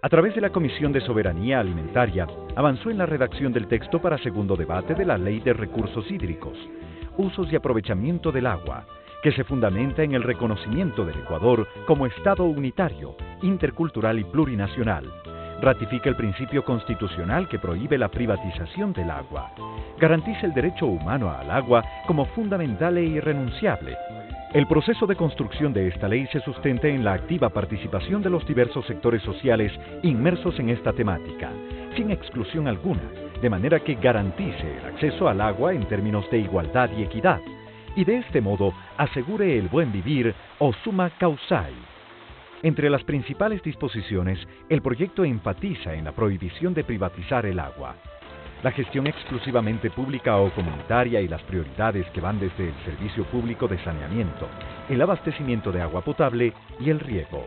A través de la Comisión de Soberanía Alimentaria, avanzó en la redacción del texto para segundo debate de la Ley de Recursos Hídricos, Usos y Aprovechamiento del Agua, que se fundamenta en el reconocimiento del Ecuador como Estado unitario, intercultural y plurinacional. Ratifica el principio constitucional que prohíbe la privatización del agua. Garantiza el derecho humano al agua como fundamental e irrenunciable. El proceso de construcción de esta ley se sustenta en la activa participación de los diversos sectores sociales inmersos en esta temática, sin exclusión alguna, de manera que garantice el acceso al agua en términos de igualdad y equidad, y de este modo asegure el buen vivir o summa causae. Entre las principales disposiciones, el proyecto enfatiza en la prohibición de privatizar el agua, la gestión exclusivamente pública o comunitaria y las prioridades que van desde el servicio público de saneamiento, el abastecimiento de agua potable y el riego.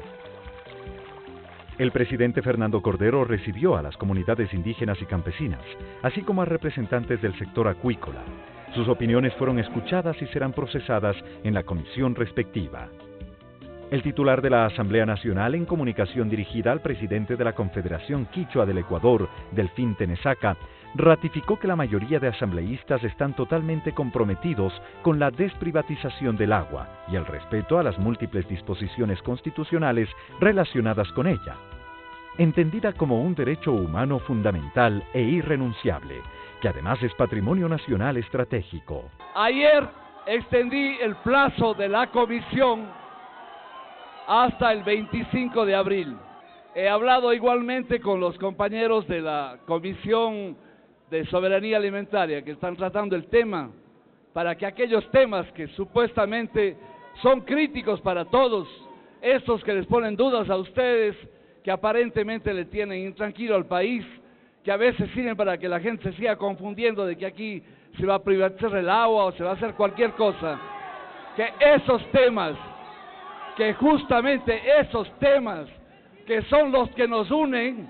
El presidente Fernando Cordero recibió a las comunidades indígenas y campesinas, así como a representantes del sector acuícola. Sus opiniones fueron escuchadas y serán procesadas en la comisión respectiva. El titular de la Asamblea Nacional, en comunicación dirigida al presidente de la Confederación Quichua del Ecuador, Delfín Tenesaca, ratificó que la mayoría de asambleístas están totalmente comprometidos con la desprivatización del agua y el respeto a las múltiples disposiciones constitucionales relacionadas con ella, entendida como un derecho humano fundamental e irrenunciable, que además es patrimonio nacional estratégico. Ayer extendí el plazo de la comisión hasta el 25 de abril. He hablado igualmente con los compañeros de la Comisión de Soberanía Alimentaria que están tratando el tema, para que aquellos temas que supuestamente son críticos para todos, estos que les ponen dudas a ustedes, que aparentemente le tienen intranquilo al país, que a veces sirven para que la gente se siga confundiendo de que aquí se va a privatizar el agua o se va a hacer cualquier cosa, que esos temas, que justamente esos temas que son los que nos unen,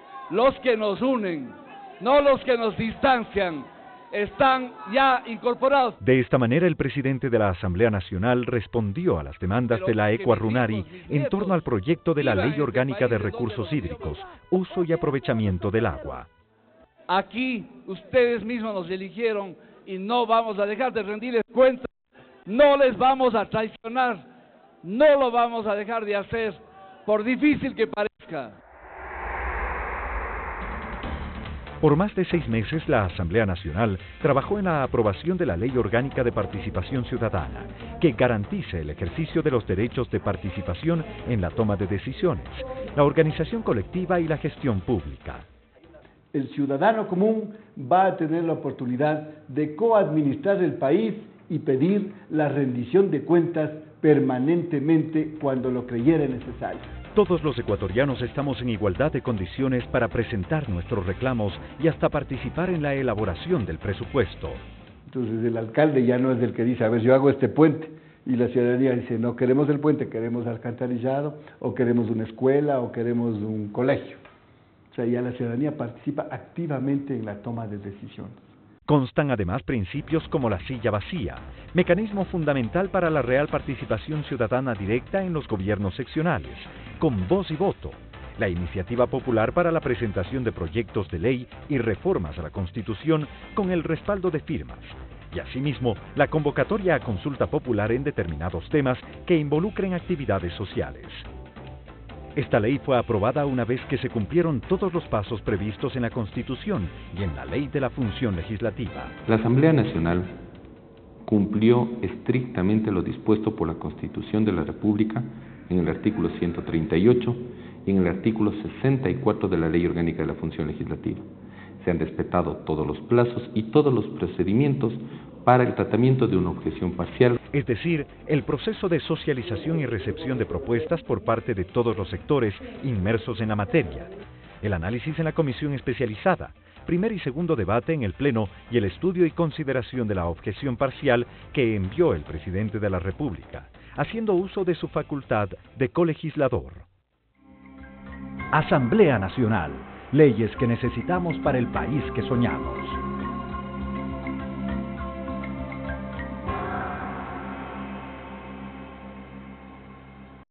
no los que nos distancian, están ya incorporados. De esta manera, el presidente de la Asamblea Nacional respondió a las demandas de la Ecuarunari en torno al proyecto de la Ley Orgánica de Recursos Hídricos, Uso y Aprovechamiento del Agua. Aquí ustedes mismos nos eligieron y no vamos a dejar de rendirles cuentas, no les vamos a traicionar, no lo vamos a dejar de hacer, por difícil que parezca. Por más de 6 meses, la Asamblea Nacional trabajó en la aprobación de la Ley Orgánica de Participación Ciudadana, que garantice el ejercicio de los derechos de participación en la toma de decisiones, la organización colectiva y la gestión pública. El ciudadano común va a tener la oportunidad de coadministrar el país y pedir la rendición de cuentas permanentemente cuando lo creyera necesario. Todos los ecuatorianos estamos en igualdad de condiciones para presentar nuestros reclamos y hasta participar en la elaboración del presupuesto. Entonces el alcalde ya no es el que dice, a ver, yo hago este puente, y la ciudadanía dice, no queremos el puente, queremos alcantarillado, o queremos una escuela, o queremos un colegio. O sea, ya la ciudadanía participa activamente en la toma de decisiones. Constan además principios como la silla vacía, mecanismo fundamental para la real participación ciudadana directa en los gobiernos seccionales, con voz y voto, la iniciativa popular para la presentación de proyectos de ley y reformas a la Constitución con el respaldo de firmas, y asimismo la convocatoria a consulta popular en determinados temas que involucren actividades sociales. Esta ley fue aprobada una vez que se cumplieron todos los pasos previstos en la Constitución y en la Ley de la Función Legislativa. La Asamblea Nacional cumplió estrictamente lo dispuesto por la Constitución de la República en el artículo 138 y en el artículo 64 de la Ley Orgánica de la Función Legislativa. Se han respetado todos los plazos y todos los procedimientos para el tratamiento de una objeción parcial. Es decir, el proceso de socialización y recepción de propuestas por parte de todos los sectores inmersos en la materia, el análisis en la comisión especializada, primer y segundo debate en el Pleno y el estudio y consideración de la objeción parcial que envió el presidente de la República, haciendo uso de su facultad de colegislador. Asamblea Nacional, leyes que necesitamos para el país que soñamos.